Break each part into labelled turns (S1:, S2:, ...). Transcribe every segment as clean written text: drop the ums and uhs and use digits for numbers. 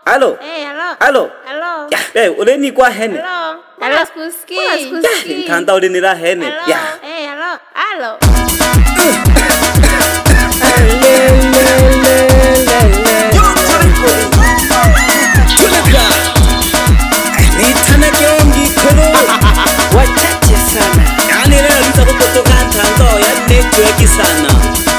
S1: Alo. Alo. Ya, uleni kwa hene.
S2: Alo, sikusikii.
S1: Tanda uleni la hene. Ya.
S2: Alo.
S1: Nitana kiongi kolo.
S3: Wachache sana.
S1: Yani leo nitakutoka Tanda ya network sana.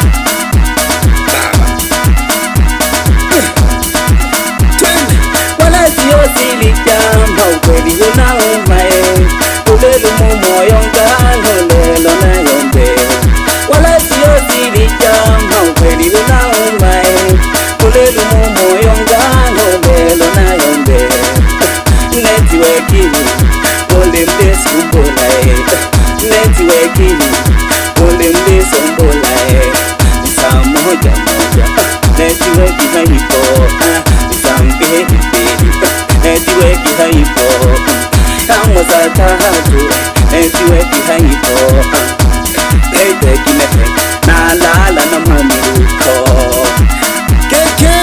S1: Silitamba ukweli unauma ulelu moyo ngalo na yombe wala sio silitamba ukweli unauma ulelu moyo ngalo na yombe network ole mdesumbola network ole mdesumbola saa moja network haipo sambe network haipo kama saa tatu network haipo network na lala na mamiruko keke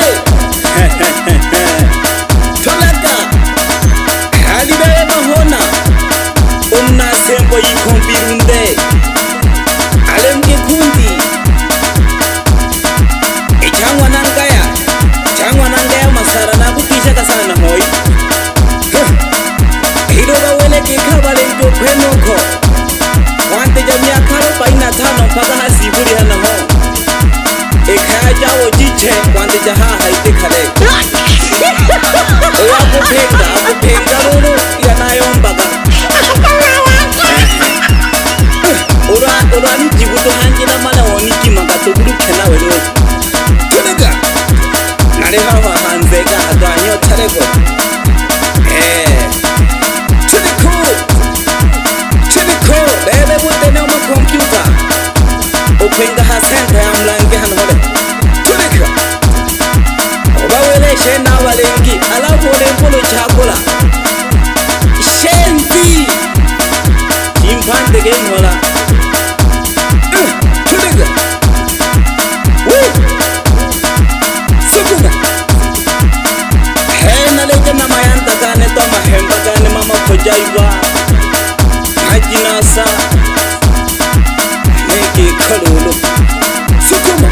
S1: tolaka alibebe mahona unasembo yikombirunde alemke kundi changwa nangaya masara na kukisha sana hoi hidoga wele kikabale njo kwenoko wante jamia karo paina tano mpaka hasiburi hana ho ekaya jawo jiche wante jaha haite kale oya kupenga lulu yanayombaga ura ni jibuto hanjina mala oniki magatoguru kena wele tunega nare hawa hanzega hadanyo tarego bebe wote na ma computer openga ha center ya mlange hanole tunika obawele shena walengi alafu ole mpolo chakula shendi impande gengola tunika sukuma hena leje na mayanta kane to mahemba kane mama kojaiwa ajinasa neke kalolo sukuma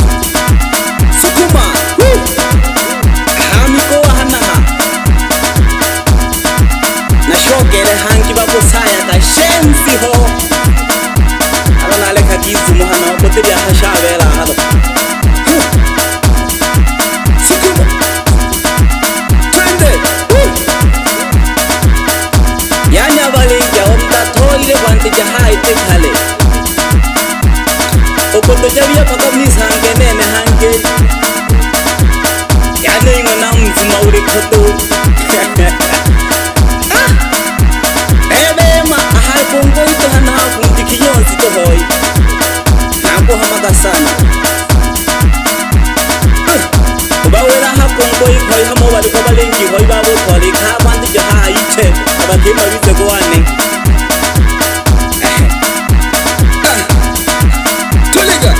S1: hamiko hanaha na shogere hangi bako saya ka shensi ho alona leka gizu muhana botiri hashavela hado sukuma twende yanya balenja onda toile kwante jahai tekale okoto jabia paka misange nene hange yane ngona mzima ure koto ebe ma ahai bongo ito hana hakundi kinyonsi to hoi nako hamaga sana ubawela hakongo ikoi hamo wali kwa balenji hoi babo tole ka kwante jahai ite abakema bize ko wane tuliga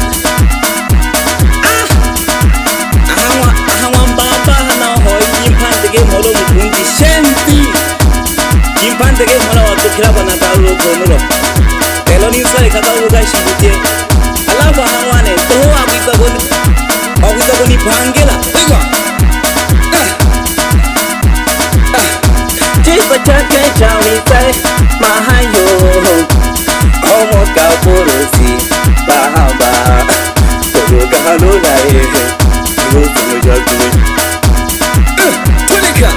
S1: ahwa mbamba na hoi impande ge molo mukundi shendi impande ge mola watokira bana dawo gonoro elo ni sai kaka uga shibute alafu ahwane to agwiza goni pangela iga Chipa chake chawi sai mahayo Homo kapurusi bahaba Kuruga halula Kuruga mujatui Tunika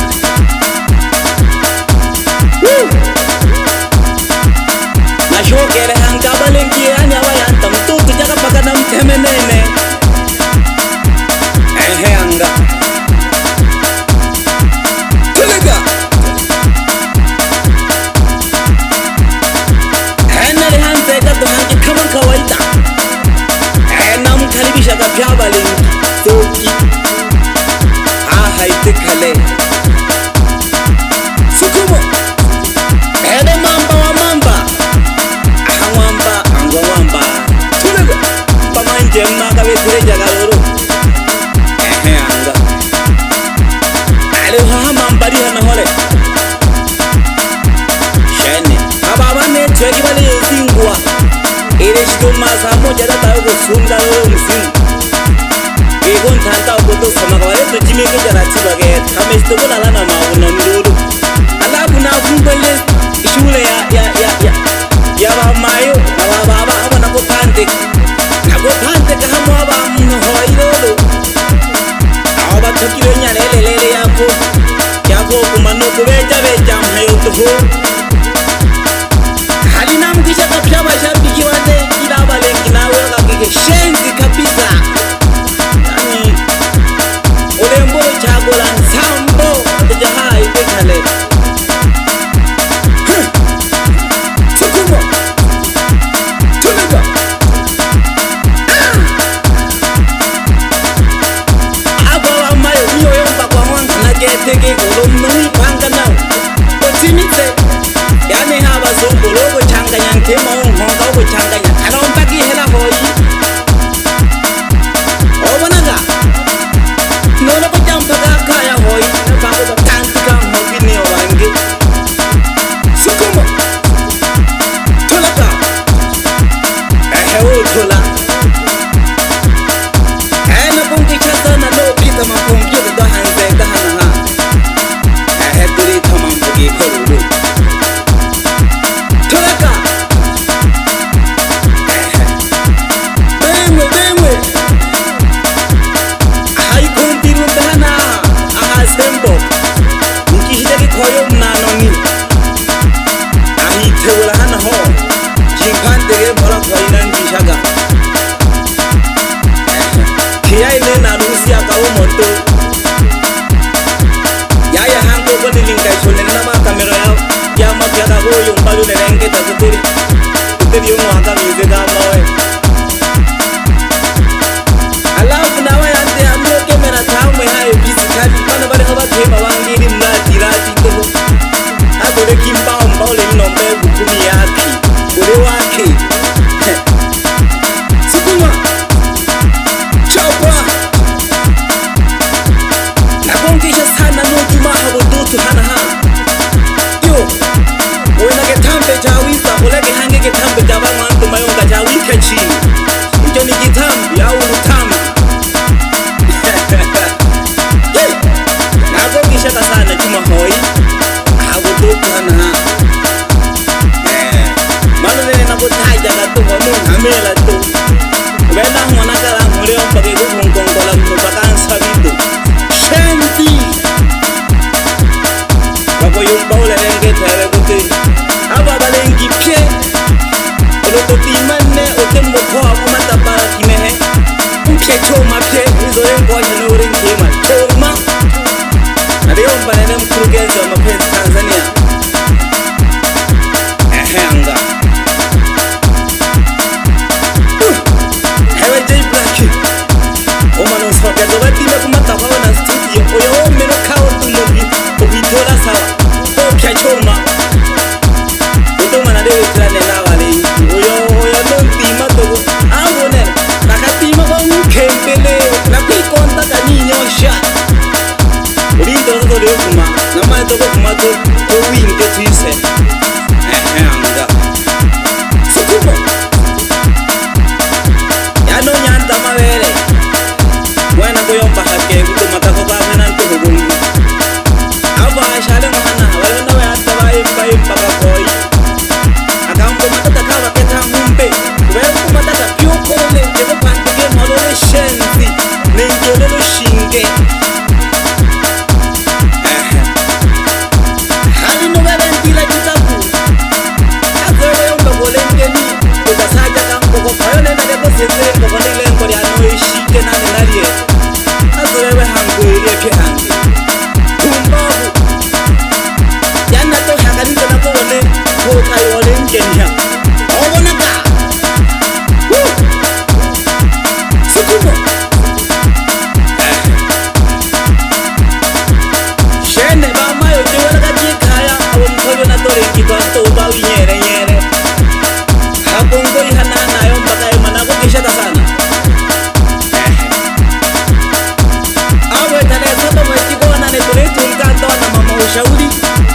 S1: Na shokere hanga balengi anya wayanta mtutu jaka paka na mtemenene sunda lo msimu egon thanta boto sama kawale to jime ke jara chi bage khamesh to bola lana ma unon lulu ala buna kumbele shule ya ba mayo na baba abana ko thante ka hamwa ba mun hoyolo aba thakiro nyale lele yako kumano kubeja mhayo to ho halina mkisha kapsha mashabiki wande ila balengi nawe kakike shenzi kabisa yani olembo chagola nsambo jaha itekale tukumo tunaga aba mayo niyo yomba kwa mwanga na getege golomni panga nao otimitse yani haba zombo logo changanya nkema honga go changanya kana umpaki hela hoyi obonaga nono ko jampaka kaya hoyi ka ko tantika hobini owange sukumo tolaka tola ana bungi chasana no pita ma computer do hanze da hana ha duri tamam bugi koru tolaka bemwe ai kontiru dana aha sembo nkihide koyo mnanoni ahi tewala hana ho jimpande mola koinan bishaga kiyaine na rusia ka umoto yaya hango ko dilinga shone na ma kamera ya mapya ka go yombalu nerenge takutiri utiri yo mwaka mize ga mawe alafu na wa yande amyo kamera tamwe hayo bisikali bana bale haba tema wangiri mlati rati to agore kimba mbole nombe bukumi yaki ule wake sukuma chapa na kongisha sana no juma habo dutu hana ha yo wena ke tambe jawisa oleke hange ke tambe jaba mwanto mayonga jawika chini njo ni kitambi au utambi na kongisha sana juma hoi habo dutu hana ha mano nene na botaja na to hono amela to wena mwana kala muleo mpake kukongola mbakansa bido shanti bako yumba ulenge tere kote aba balengi pie olokoti manne otembo kwa mata para kinehe mpie choma pie hizo yengo wanyane urengi ma choma nadiyo mpanene mkurugenzi wa mapenzi Tanzania anga hewe J Black omano swapya dobatime kumata kwa na studio oyo meno kao tumugi obitola sawa opya choma otomana dewe trane na wale oyo nontima togo angone nakatima kwa mkembele na kuikonta kaninyosha ulindo zoto leo kuma na mae togo kuma to winge tuise anga sukumo yano nyanta mawele wena kuyomba hake kutomata ko ba mena to hugungu aba shale mwana wale na wanta bai mpaka koi akambo matata kawa keta humbe wewe kumatata pyokole yebo pantike malole shenzi nenjolelo shinge hali no bebe ntila kitabu akwele yomba bolengeni utasaja kambo ko payole na lebo sezere ko ni lengo ya no ishike na nenalie azolewe hangu yeke hangu kumbabu yana to hakanito na ko wole ko tayole ngenya obona ka sukumo shene ba mayo te wala ka jikaya awon ko na to rengi to ba winyere hakongo ihana nayo mpaka mana ko kishata sana awe tane soto mwetiko na ne tole tulkando na mama ushauri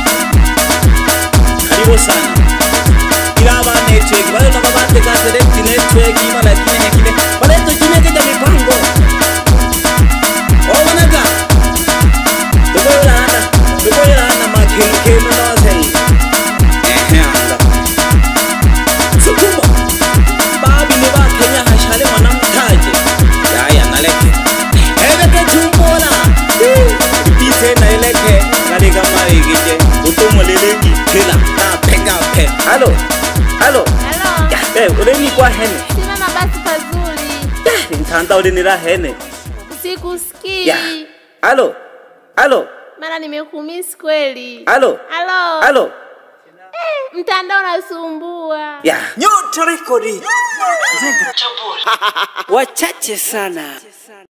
S1: karibu sana ila ba network wale na baba te ka network imana kine kenu no sei anga sukuma babi ni ba Kenya hashale mwanamtaje yaya naleke eleke tumbola pite na eleke katika marigije utomoleleki kila na pega pe halo halo ureni kwa hene
S2: Simama basi pazuri.
S1: Nitanda ulinira hene
S2: Sikusikii.
S1: halo halo
S2: Mara nimekumisi kweli.
S1: halo
S2: Halo.
S1: halo
S2: Mtandao unasumbua.
S3: Nyota rekodi. Wachache sana.